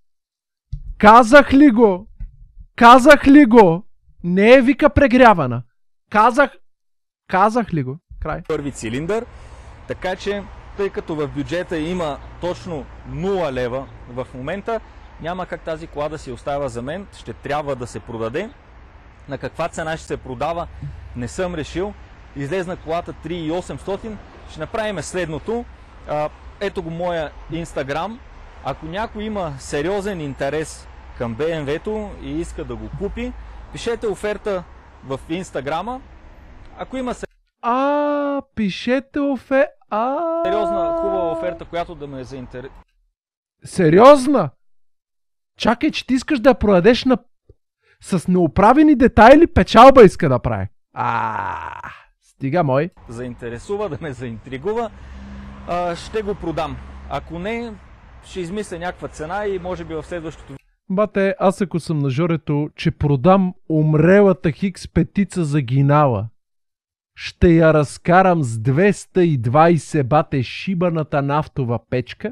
Казах ли го? Казах ли го? Не е вика прегрявана. Казах... Казах ли го? Край. Първи цилиндър. Така че, тъй като в бюджета има точно нула лева в момента, няма как тази кола да си остава за мен. Ще трябва да се продаде. На каква цена ще се продава, не съм решил. Излезна колата три хиляди и осемстотин. Ще направим следното. Ето го моя Инстаграм. Ако някой има сериозен интерес към Б М В-то и иска да го купи, пишете оферта в Инстаграма. Ако има А, пишете офе... А. сериозна, хубава оферта, която да ме заинтересува. Сериозна? Чакай, че ти искаш да я продадеш на... с неоправени детайли, печалба иска да прави. А, стига мой. Заинтересува, да ме заинтригува, а, ще го продам. Ако не, ще измисля някаква цена и може би в следващото... Бате, аз ако съм на жорето, че продам умрелата Хикс петица за гинала, ще я разкарам с двеста и двадесет бате шибаната нафтова печка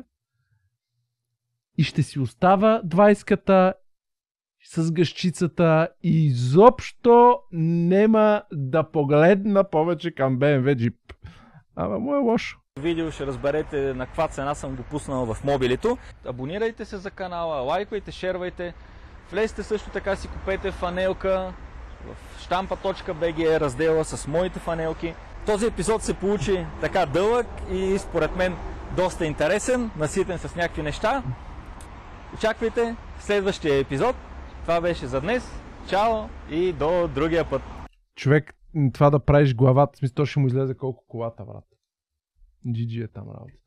и ще си остава двадесетката с гъщицата и изобщо нема да погледна повече към Б М В джип. Ама му е лошо. Видео ще разберете на каква цена съм го пуснал в мобилито. Абонирайте се за канала, лайквайте, шервайте. Влезте също така си купете фанелка в штампа точка би джи е раздела с моите фанелки. Този епизод се получи така дълъг и според мен доста интересен, наситен с някакви неща. Очаквайте следващия епизод. Това беше за днес. Чао и до другия път. Човек, това да правиш главата, смисъл, то ще му излезе колко колата, брат. джи джи е там работа.